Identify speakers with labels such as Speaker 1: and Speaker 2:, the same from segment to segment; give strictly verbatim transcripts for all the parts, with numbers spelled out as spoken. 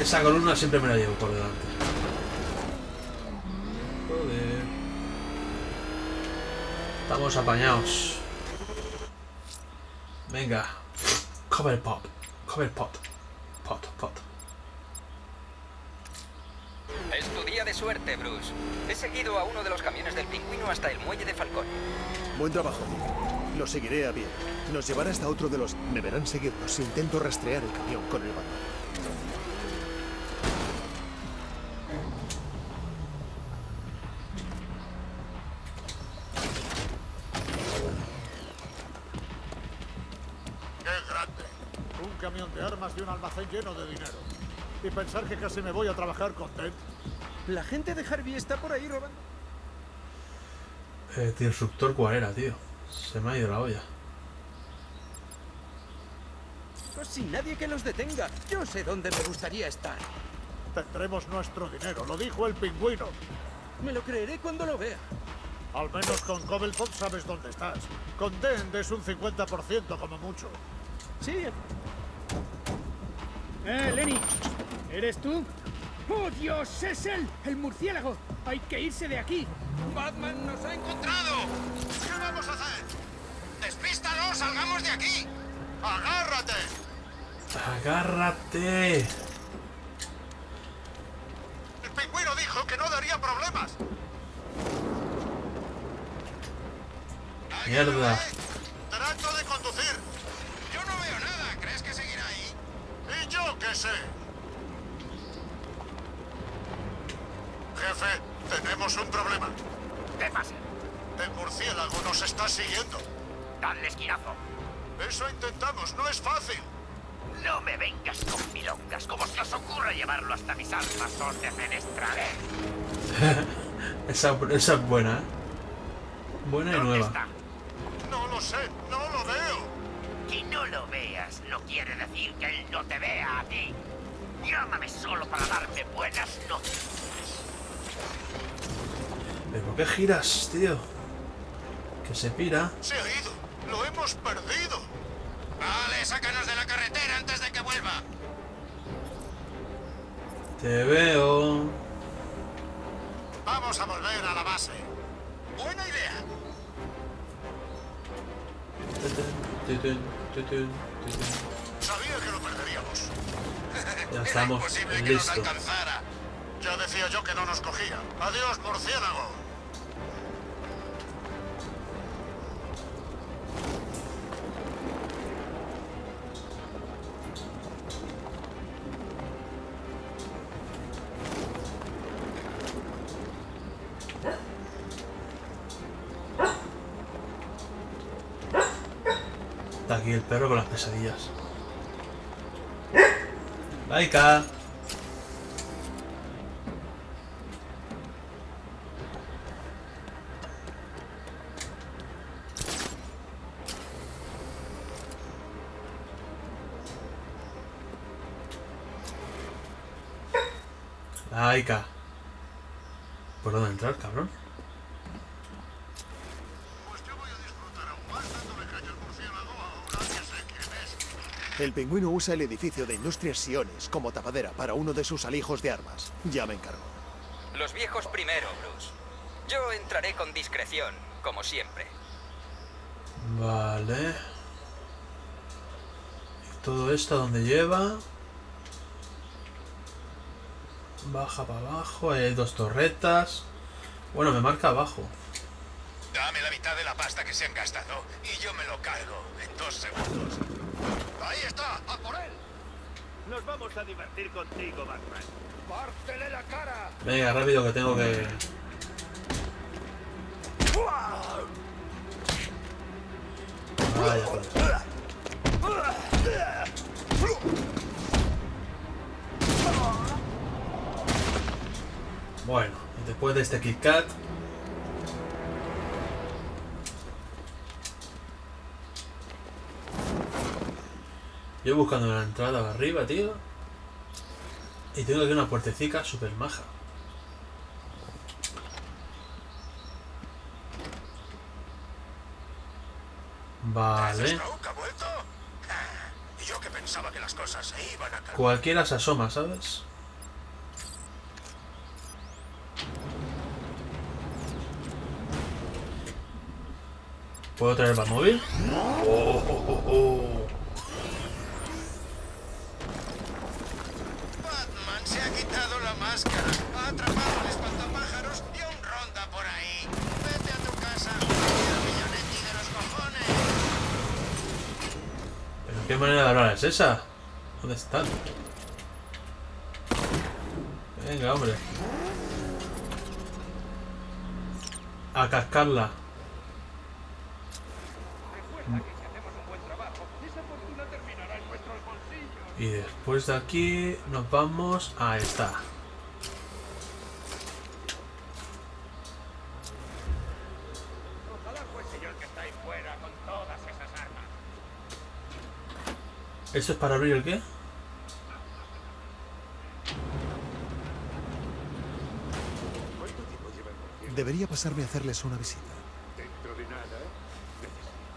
Speaker 1: Esa columna siempre me la llevo por delante. Joder. Estamos apañados. Venga. Cover pop. Cover pot. Pot, pot.
Speaker 2: Es tu día de suerte, Bruce. He seguido a uno de los camiones del Pingüino hasta el muelle de Falcón.
Speaker 3: Buen trabajo, Dick. Lo seguiré a pie. Nos llevará hasta otro de los... Me verán seguirnos si intento rastrear el camión con el bando.
Speaker 4: ¡Qué grande! Un camión de armas y un almacén lleno de dinero. Y pensar que casi me voy a trabajar con Ted.
Speaker 5: La gente de Harvey está por ahí robando.
Speaker 1: Eh, tío, instructor, ¿cuál era, tío? Se me ha ido la olla.
Speaker 5: Pues sin nadie que los detenga. Yo sé dónde me gustaría estar.
Speaker 4: Tendremos nuestro dinero, lo dijo el Pingüino.
Speaker 5: Me lo creeré cuando lo vea.
Speaker 4: Al menos con Cobblepot sabes dónde estás. Con Dent es un cincuenta por ciento como mucho.
Speaker 5: Sí.
Speaker 6: Eh, Lenny. ¿Eres tú? ¡Oh, Dios! ¡Es él! ¡El murciélago! ¡Hay que irse de aquí!
Speaker 7: ¡Batman nos ha encontrado! ¿Qué vamos a hacer? ¡Despístalo! ¡Salgamos de aquí! ¡Agárrate!
Speaker 1: ¡Agárrate!
Speaker 7: El Pingüino dijo que no daría problemas.
Speaker 1: ¡Mierda!
Speaker 7: Trato de conducir. Yo no veo nada. ¿Crees que seguirá ahí? ¿Y yo qué sé? Jefe, tenemos un problema.
Speaker 8: ¿Qué pasa?
Speaker 7: El murciélago nos está siguiendo.
Speaker 8: Dadle esquinazo.
Speaker 7: Eso intentamos, no es fácil.
Speaker 8: No me vengas con milongas. Como se os ocurra llevarlo hasta mis armas, os defenestraré.
Speaker 1: esa, esa es buena, ¿eh? Buena y
Speaker 8: ¿Dónde
Speaker 1: nueva.
Speaker 8: está?
Speaker 7: No lo sé, no lo veo.
Speaker 8: Que no lo veas no quiere decir que él no te vea a ti. Llámame solo para darme buenas noticias.
Speaker 1: ¿Pero por qué giras, tío? Que se pira.
Speaker 7: Se ha ido. Lo hemos perdido. Vale, sácanos de la carretera antes de que vuelva.
Speaker 1: Te veo.
Speaker 7: Vamos a volver a la base. Buena idea.
Speaker 1: Tutun, tutun, tutun.
Speaker 7: Sabía que lo perderíamos.
Speaker 1: Ya
Speaker 7: Era
Speaker 1: estamos
Speaker 7: imposible que nos
Speaker 1: listos.
Speaker 7: alcanzara. Ya decía yo que no nos cogía. Adiós, murciélago.
Speaker 1: Está aquí el perro con las pesadillas. Laika. Laika. ¿Por dónde entrar, cabrón?
Speaker 7: Pues yo voy a disfrutar aún más dándole caña al murciélago ahora que sé quién es.
Speaker 3: El Pingüino usa el edificio de Industrias Siones como tapadera para uno de sus alijos de armas. Ya me encargo.
Speaker 2: Los viejos primero, Bruce. Yo entraré con discreción, como siempre.
Speaker 1: Vale. ¿Y todo esto a dónde lleva? Baja para abajo. Ahí hay dos torretas. Bueno, me marca abajo.
Speaker 7: Dame la mitad de la pasta que se han gastado y yo me lo cargo en dos segundos. ¡Ahí está! ¡A por él!
Speaker 8: Nos vamos a divertir contigo, Batman.
Speaker 7: ¡Pártele la cara!
Speaker 1: Venga, rápido que tengo que... Vaya, joder. Bueno, después de este Kit Kat... Yo buscando una entrada arriba, tío. Y tengo aquí una puertecica super maja. Vale.
Speaker 7: ¿Stroke ha vuelto? Ah, y yo que pensaba que las cosas se iban a calmar.
Speaker 1: Cualquiera se asoma, ¿sabes? ¿Puedo traer el Batmóvil? Oh, oh, oh, oh.
Speaker 7: Batman se ha quitado la máscara, ha atrapado al espantapájaros y aún ronda por ahí. Vete a tu casa, mira Millonetti de los cojones.
Speaker 1: ¿Pero qué manera de hablar es esa? ¿Dónde están? Venga, hombre. A cascarla. Y después de aquí nos vamos... Ahí está.
Speaker 8: Ojalá fuese yo el que está ahí fuera con todas esas armas.
Speaker 1: ¿Esto es para abrir el qué?
Speaker 3: Debería pasarme a hacerles una visita.
Speaker 4: Dentro de nada, necesita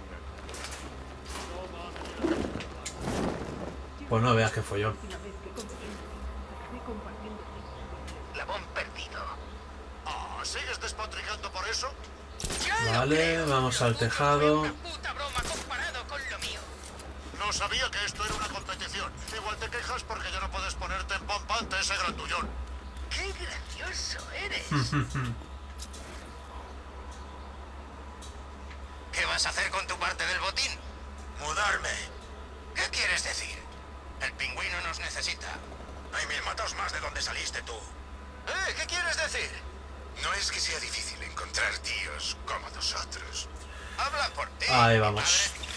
Speaker 4: una...
Speaker 1: Pues no veas que follón.
Speaker 7: Labón perdido. Oh, ¿sigues despotricando por eso?
Speaker 1: Vale, vamos al tejado.
Speaker 7: Una puta broma comparado con lo mío. No sabía que esto era una competición. Igual te quejas porque ya no puedes ponerte en pompa ante ese grandullón. ¡Qué gracioso eres! ¿Qué vas a hacer con tu parte del botín? Mudarme. ¿Qué quieres decir? El pingüino nos necesita. Hay mil matos más de donde saliste tú. ¿Eh? ¿Qué quieres decir? No es que sea difícil encontrar tíos como nosotros. Habla por ti.
Speaker 1: Ahí vamos.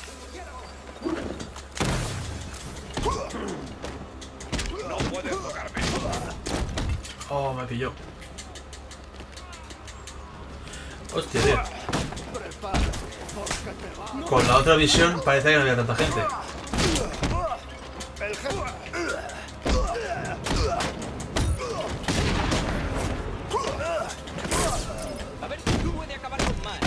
Speaker 8: No puedes tocarme.
Speaker 1: Oh, me pilló. Hostia, tío. Con la otra visión parece que no había tanta gente.
Speaker 2: A ver si tú puedes acabar con más.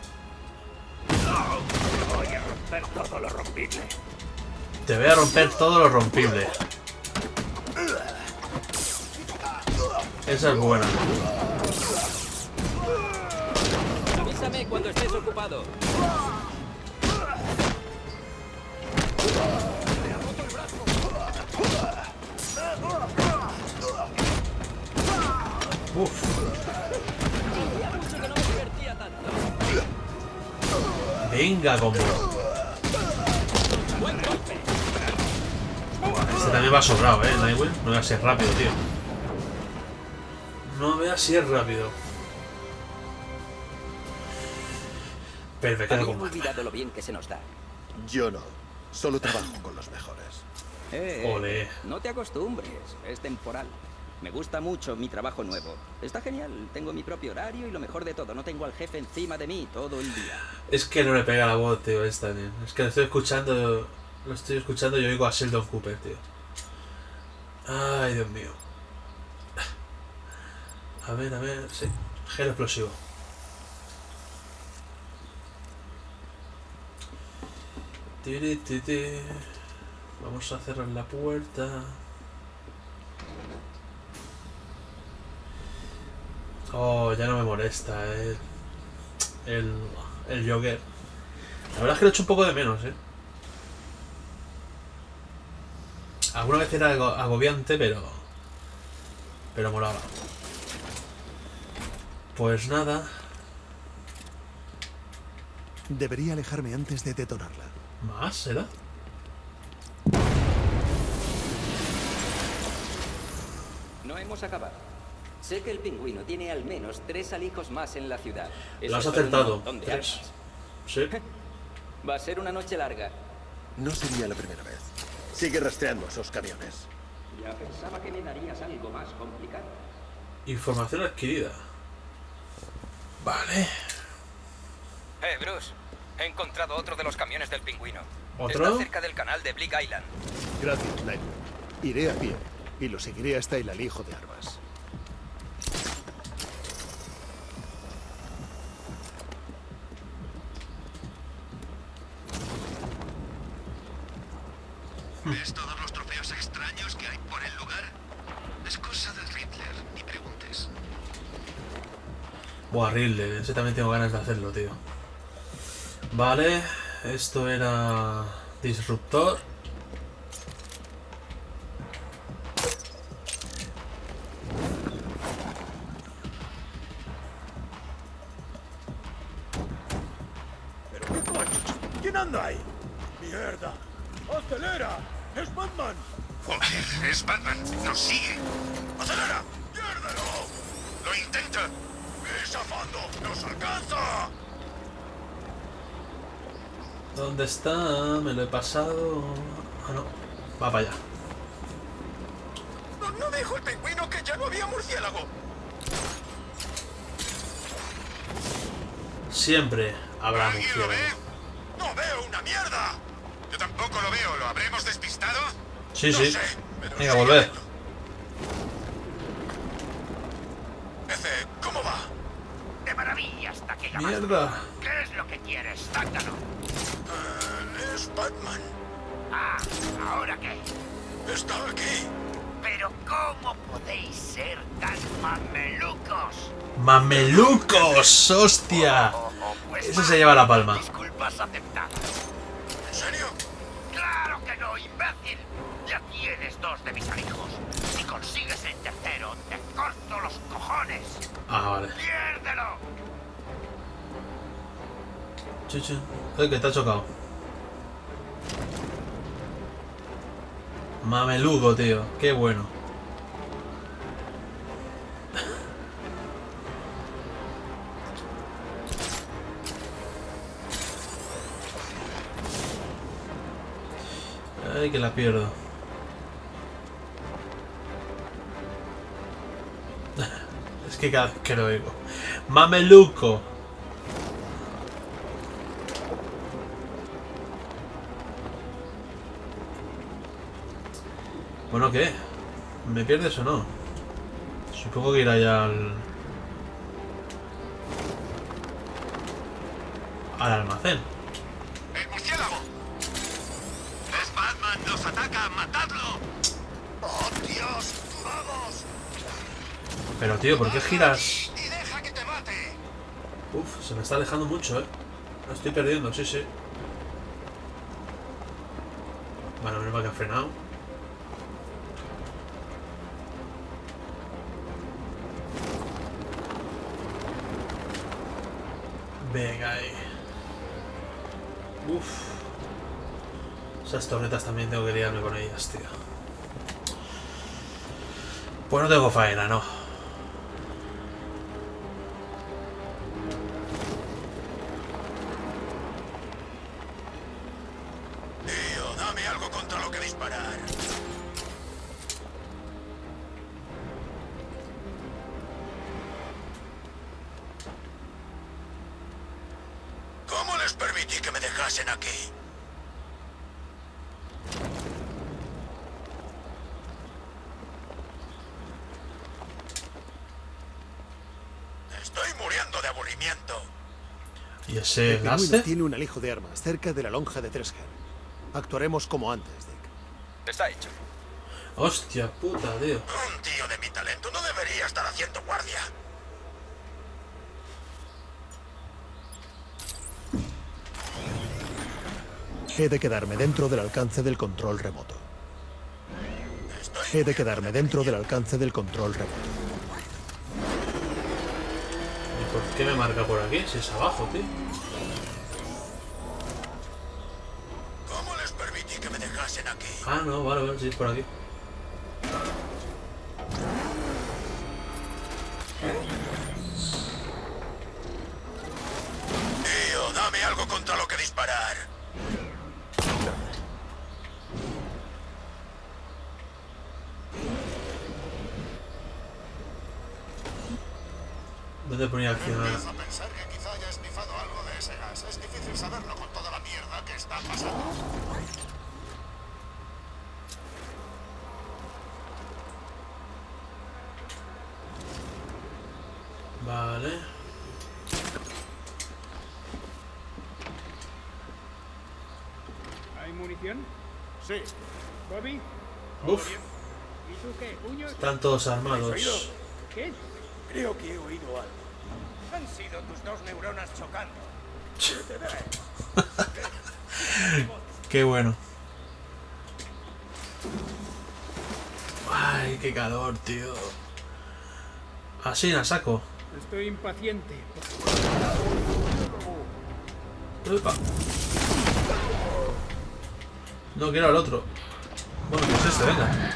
Speaker 8: Voy a romper todo lo rompible.
Speaker 1: Te voy a romper todo lo rompible. Esa es buena.
Speaker 2: Avísame cuando estés ocupado.
Speaker 1: Uf.
Speaker 2: Hacía mucho que no me divertía tanto.
Speaker 1: Venga, combo.
Speaker 2: Buen golpe.
Speaker 1: Este también va sobrado, eh, Nightwing. No veas si es rápido, tío. No veas si es rápido. Perfecto,
Speaker 2: Había
Speaker 1: combo.
Speaker 2: olvidado lo bien que se nos da.
Speaker 3: Yo no. Solo trabajo con los mejores.
Speaker 2: Eh,
Speaker 1: Ole.
Speaker 2: no te acostumbres, es temporal. Me gusta mucho mi trabajo nuevo. Está genial, tengo mi propio horario y lo mejor de todo, no tengo al jefe encima de mí todo el día.
Speaker 1: Es que no le pega la voz, tío, esta, tío. Es que lo estoy escuchando. Lo estoy escuchando y oigo a Sheldon Cooper, tío. Ay, Dios mío. A ver, a ver, sí. Gel explosivo. Tiri, tiri, tiri. Vamos a cerrar la puerta. Oh, ya no me molesta el, el, el Joker. La verdad es que lo he hecho un poco de menos, eh. Alguna vez era algo agobiante, pero... Pero molaba. Pues nada.
Speaker 3: Debería alejarme antes de detonarla.
Speaker 1: ¿Más será?
Speaker 2: No hemos acabado. Sé que el pingüino tiene al menos tres alijos más en la ciudad.
Speaker 1: Lo
Speaker 2: Eso
Speaker 1: has
Speaker 2: son un
Speaker 1: acertado.
Speaker 2: montón de
Speaker 1: Tres.
Speaker 2: armas.
Speaker 1: Sí.
Speaker 2: Va a ser una noche larga.
Speaker 3: No sería la primera vez. Sigue rastreando esos camiones.
Speaker 2: Ya pensaba que me darías algo más complicado.
Speaker 1: Información adquirida. Vale.
Speaker 2: Eh, Bruce. He encontrado otro de los camiones del pingüino.
Speaker 1: ¿Otro?
Speaker 2: Está cerca del canal de Bleak Island.
Speaker 3: Gracias, Nightwing. Iré a pie y lo seguiré hasta el alijo de armas.
Speaker 7: ¿Ves todos los trofeos extraños que hay por el lugar? Es cosa de Riddler, ni preguntes.
Speaker 1: Buah, Riddler. Ese también tengo ganas de hacerlo, tío. Vale, esto era disruptor.
Speaker 4: ¿Pero qué coño? ¿Quién anda ahí? ¡Mierda! ¡Acelera! ¡Es Batman!
Speaker 7: Joder, es Batman. Nos sigue. ¡Acelera! ¡Piérdelo! ¡Lo intenta! ¡Ve zafando! ¡Nos alcanza!
Speaker 1: ¿Dónde está? Me lo he pasado. Ah, no. Va para allá.
Speaker 7: ¿No, no dijo el pingüino que ya no había murciélago?
Speaker 1: Siempre habrá
Speaker 7: ¿Alguien lo ve?
Speaker 1: murciélago.
Speaker 7: ¡No veo una mierda! Yo tampoco lo veo. ¿Lo habremos despistado?
Speaker 1: Sí,
Speaker 7: No
Speaker 1: sí.
Speaker 7: sé, pero
Speaker 1: Venga,
Speaker 7: sigue
Speaker 1: volver.
Speaker 7: habiendo. F, ¿cómo va?
Speaker 8: De maravilla hasta que llamas.
Speaker 1: Mierda.
Speaker 8: ¿Qué es lo que quieres? Sácalo.
Speaker 7: Eh, es Batman.
Speaker 8: Ah, ¿ahora qué?
Speaker 7: Está aquí.
Speaker 8: Pero ¿cómo podéis ser tan mamelucos?
Speaker 1: ¡Mamelucos! ¡Hostia!
Speaker 8: Oh, oh, pues
Speaker 1: Ese se
Speaker 8: vale.
Speaker 1: lleva la palma.
Speaker 8: Disculpas aceptadas.
Speaker 7: ¿En serio?
Speaker 8: ¡Claro que no, imbécil! Ya tienes dos de mis hijos. Si consigues el tercero, te corto los cojones.
Speaker 1: Ah, vale.
Speaker 8: ¡Piérdelo!
Speaker 1: Chuchu. Ay, que te ha chocado. Mameluco, tío. Qué bueno. Ay, que la pierdo. Es que cada vez que lo oigo. Mameluco. Bueno, ¿qué? ¿Me pierdes o no? Supongo que irá ya al... al almacén.
Speaker 7: ¡El murciélago! ¡Es Batman! ¡Nos ataca! ¡Matadlo! ¡Oh, Dios! ¡Vamos!
Speaker 1: Pero tío, ¿por qué giras?
Speaker 7: ¡Y deja que te mate!
Speaker 1: Uf, se me está alejando mucho, eh. Lo estoy perdiendo, sí, sí. Bueno, menos mal que ha frenado. Venga ahí. Uf. Esas torretas también tengo que liarme con ellas, tío. Pues no tengo faena, no.
Speaker 7: Tío, dame algo contra lo que disparar. ¿Cómo les permití que me dejasen aquí? Estoy muriendo de aburrimiento.
Speaker 1: ¿Y ese
Speaker 3: El pingüino
Speaker 1: láser?
Speaker 3: tiene un alijo de armas cerca de la lonja de Tresgen. Actuaremos como antes, Dick.
Speaker 5: Está hecho.
Speaker 1: Hostia puta, tío.
Speaker 7: Un tío de mi talento no debería estar haciendo guardia.
Speaker 3: He de quedarme dentro del alcance del control remoto.
Speaker 7: Estoy
Speaker 3: He de quedarme dentro del alcance del control remoto.
Speaker 1: ¿Y por qué me marca por aquí? Si es abajo, tío.
Speaker 7: ¿Cómo les permití que me dejasen aquí?
Speaker 1: Ah, no, vale, vale, sí, es por aquí.
Speaker 7: Tío, dame algo contra lo que disparar.
Speaker 1: ¿Dónde ponía accionar?
Speaker 7: Empiezo a pensar que quizá haya esnifado algo de ese gas. Es difícil saberlo con toda la mierda que está pasando.
Speaker 1: Vale.
Speaker 6: ¿Hay munición?
Speaker 4: Sí.
Speaker 6: ¿Bobby?
Speaker 1: Uf,
Speaker 6: ¿Y tú qué, puños?
Speaker 1: están todos
Speaker 4: ¿Habéis
Speaker 1: armados.
Speaker 4: oído?
Speaker 6: ¿Qué?
Speaker 4: Creo que he oído algo.
Speaker 5: Han sido tus dos neuronas chocando.
Speaker 1: Qué bueno. Ay, qué calor, tío. Así, a saco.
Speaker 6: Estoy impaciente.
Speaker 1: Upa. No quiero al otro. Bueno, pues este, venga.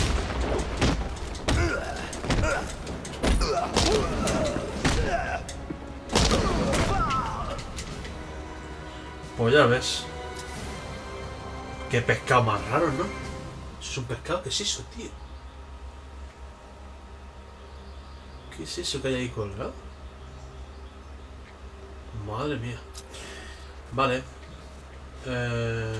Speaker 1: Pues ya ves. Qué pescado más raro, ¿no? ¿Eso es un pescado? ¿Qué es eso, tío? ¿Qué es eso que hay ahí colgado? Madre mía. Vale. Eh...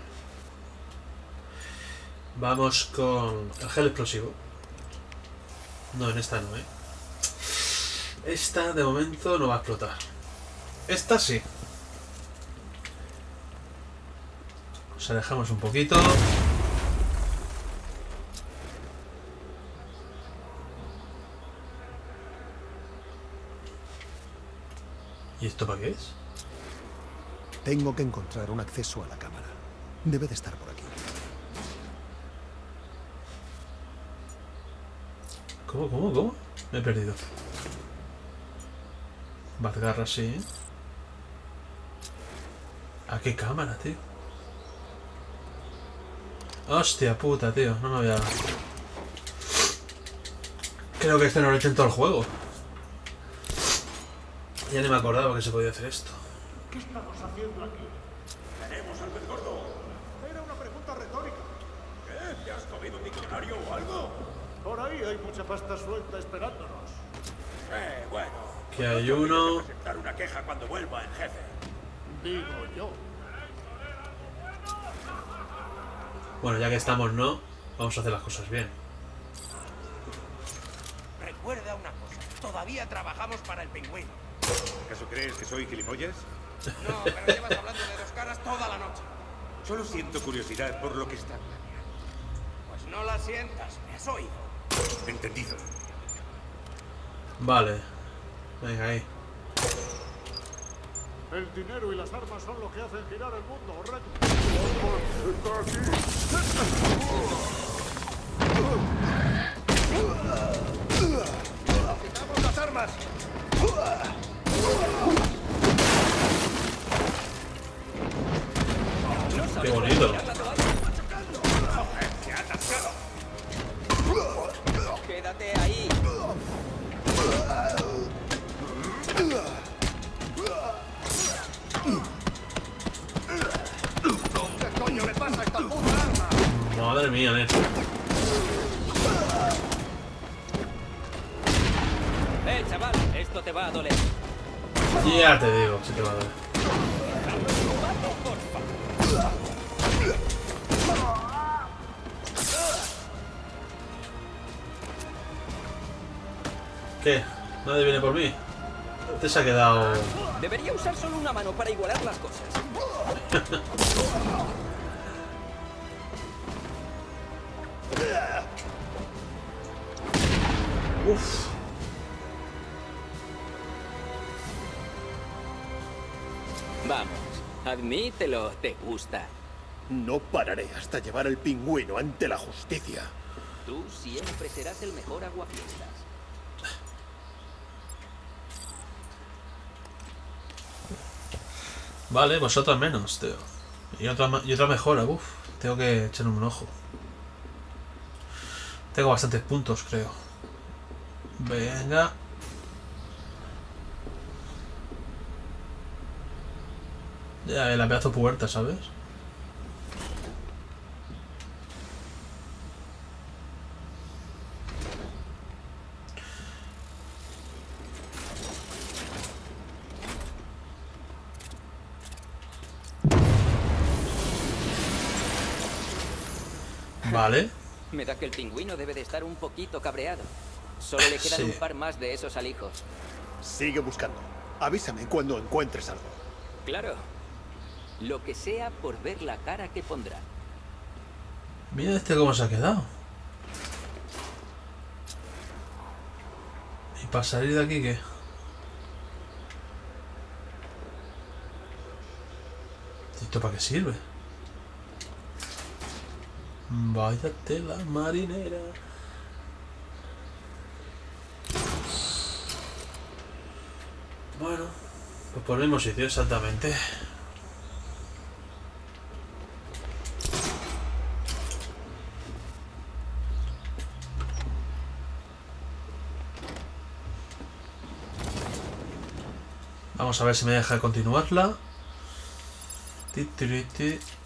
Speaker 1: Vamos con el gel explosivo. No, en esta no, ¿eh? Esta de momento no va a explotar. Esta sí. Nos alejamos un poquito. ¿Y esto para qué es?
Speaker 3: Tengo que encontrar un acceso a la cámara. Debe de estar por aquí.
Speaker 1: ¿Cómo, cómo, cómo? Me he perdido. Batgarra, sí. ¿A qué cámara, tío? Hostia puta, tío. No me había... Creo que este no lo he hecho en todo el juego. Ya ni me acordaba que se podía hacer esto.
Speaker 4: ¿Qué estamos haciendo aquí?
Speaker 9: Tenemos al pez gordo.
Speaker 4: Era una pregunta retórica.
Speaker 9: ¿Qué? ¿Te has comido un diccionario o algo?
Speaker 4: Por ahí hay mucha pasta suelta esperándonos.
Speaker 9: Eh, bueno.
Speaker 1: Que hay uno...
Speaker 9: Presentar una queja cuando vuelva el jefe.
Speaker 4: Digo yo.
Speaker 1: Bueno, ya que estamos, ¿no? Vamos a hacer las cosas bien.
Speaker 8: Recuerda una cosa. Todavía trabajamos para el pingüino.
Speaker 9: ¿Acaso crees que soy gilipollas?
Speaker 8: No, pero llevas hablando de dos caras toda la noche.
Speaker 9: Solo siento curiosidad por lo que está planeando.
Speaker 8: Pues no la sientas, me has oído.
Speaker 9: Entendido.
Speaker 1: Vale. Venga, ahí.
Speaker 4: El dinero y las armas son lo que hacen girar el mundo, Red.
Speaker 5: ¡Quitamos las armas!
Speaker 1: Qué bonito.
Speaker 2: Quédate ahí.
Speaker 5: ¿Qué coño le pasa a esta puta arma?
Speaker 1: Madre mía, Ned.
Speaker 2: Eh, chaval, esto te va a doler.
Speaker 1: Ya te digo, si te va a dar. ¿Qué? ¿Nadie viene por mí? Te se ha quedado...
Speaker 2: Debería usar solo una mano para igualar las cosas.
Speaker 1: Uf.
Speaker 2: Vamos, admítelo, te gusta.
Speaker 3: No pararé hasta llevar al pingüino ante la justicia.
Speaker 2: Tú siempre serás el mejor aguafiestas.
Speaker 1: Vale, vosotros menos, tío. Y otra, ma- y otra mejora, uff. Tengo que echar un ojo. Tengo bastantes puntos, creo. Venga. Ya, la pedazo puerta, ¿sabes? Vale.
Speaker 2: Me da que el pingüino debe de estar un poquito cabreado. Solo le quedan
Speaker 1: Sí.
Speaker 2: un par más de esos alijos.
Speaker 3: Sigue buscando. Avísame cuando encuentres algo.
Speaker 2: Claro. Lo que sea por ver la cara que pondrá.
Speaker 1: Mira este cómo se ha quedado. ¿Y para salir de aquí qué? ¿Esto para qué sirve? Vaya tela marinera. Bueno, pues por el mismo sitio exactamente. Vamos a ver si me deja continuarla. Ti, ti, ti.